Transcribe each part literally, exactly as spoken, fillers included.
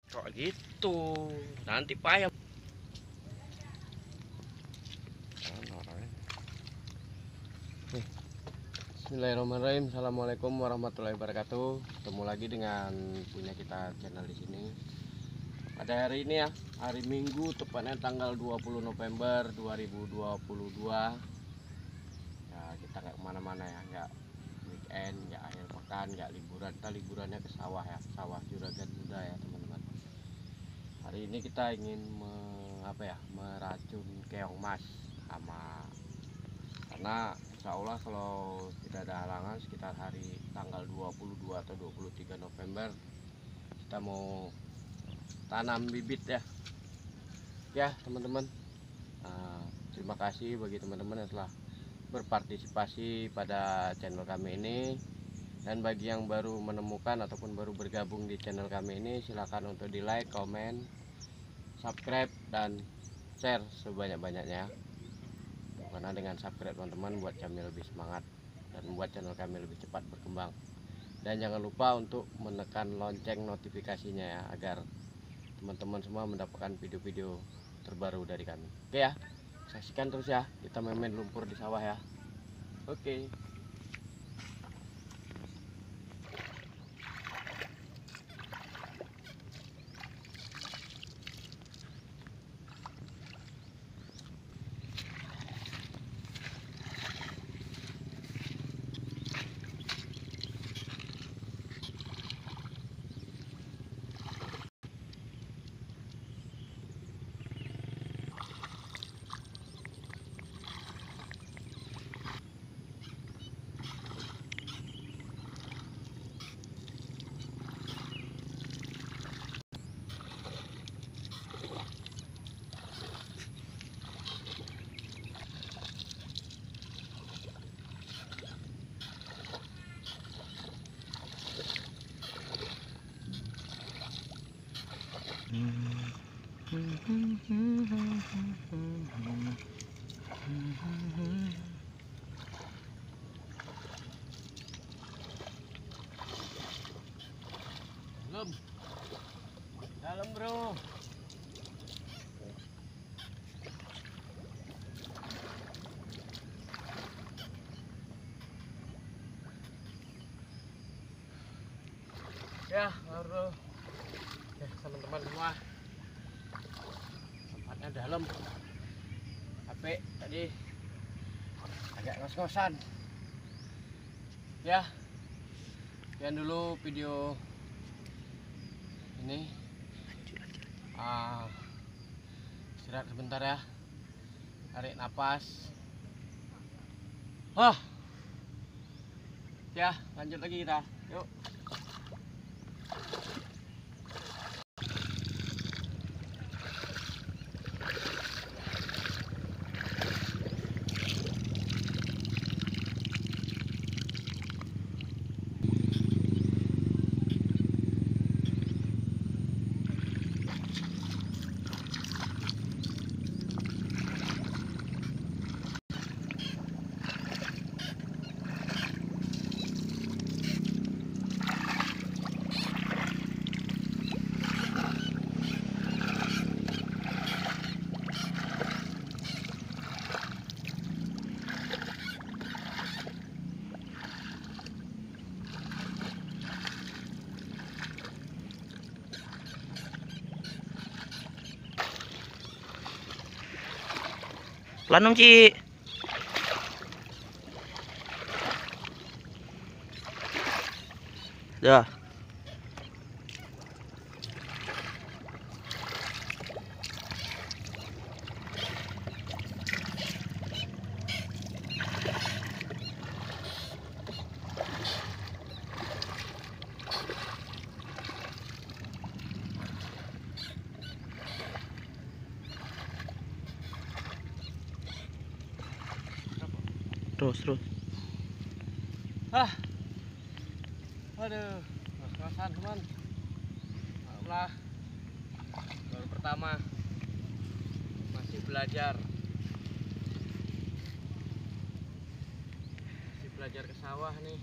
Kok gitu? Nanti payah. Bismillahirrahmanirrahim. Assalamualaikum warahmatullahi wabarakatuh. Ketemu lagi dengan punya kita channel di sini. Pada hari ini ya, hari Minggu, tepatnya tanggal dua puluh November dua ribu dua puluh dua. Ya, kita nggak kemana-mana ya, nggak weekend, nggak akhir pekan, nggak liburan. Kita liburannya ke sawah ya, sawah Juragan Muda ya teman-teman. Hari ini kita ingin me, apa ya, meracun keong mas sama, karena insya Allah kalau tidak ada halangan sekitar hari tanggal dua puluh dua atau dua puluh tiga November kita mau tanam bibit ya ya teman-teman. Nah, terima kasih bagi teman-teman yang telah berpartisipasi pada channel kami ini, dan bagi yang baru menemukan ataupun baru bergabung di channel kami ini, silakan untuk di like, komen, subscribe, dan share sebanyak-banyaknya. Karena dengan subscribe teman-teman buat kami lebih semangat dan membuat channel kami lebih cepat berkembang. Dan jangan lupa untuk menekan lonceng notifikasinya ya, agar teman-teman semua mendapatkan video-video terbaru dari kami. Oke ya, saksikan terus ya, kita main-main lumpur di sawah ya. Oke. Belum. Dalam, bro. Ya, baru. Ya, teman-teman semua. Tempatnya dalam. Tapi tadi agak ngos-ngosan. Ya. Sekian dulu video ini. Ah, istirahat sebentar ya, tarik napas. Oh ya, lanjut lagi kita, yuk. Pelan dong, Ci. Dah. Terus, terus. Ah, aduh, ngos-ngosan teman. Maaflah, baru pertama, masih belajar, masih belajar ke sawah nih.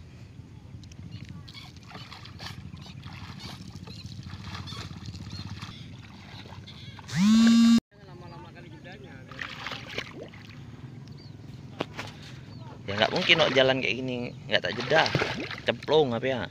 nggak mungkin kok jalan kayak gini nggak tak jeda, cemplung apa ya.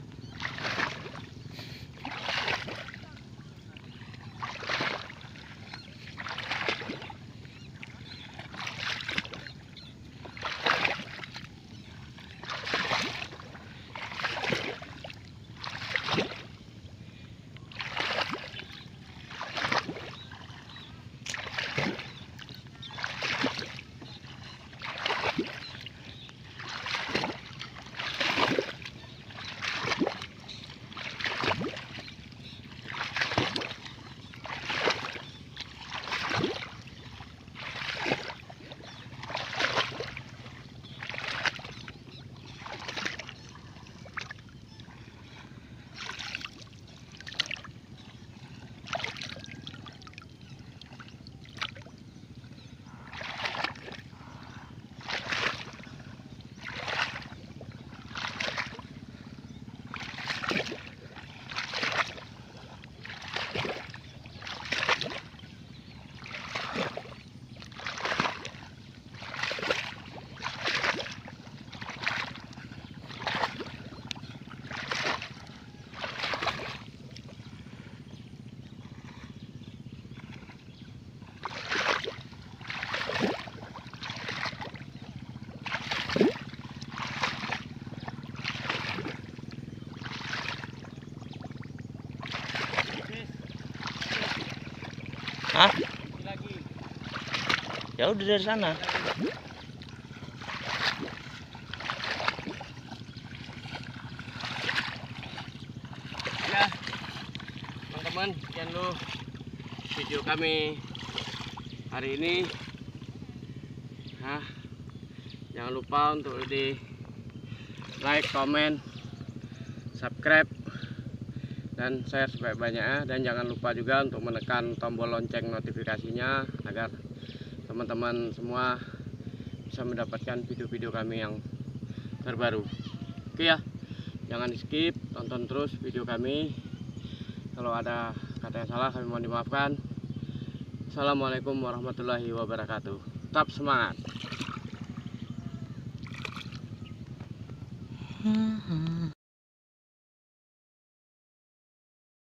Hah? Lagi. Ya udah dari sana. Ya, teman-teman, sekian dulu video kami hari ini. Nah, jangan lupa untuk di like, comment, subscribe, dan share sebanyak-banyaknya, dan jangan lupa juga untuk menekan tombol lonceng notifikasinya agar teman-teman semua bisa mendapatkan video-video kami yang terbaru. Oke ya, jangan di skip, tonton terus video kami. Kalau ada kata yang salah kami mohon dimaafkan. Assalamualaikum warahmatullahi wabarakatuh. Tetap semangat.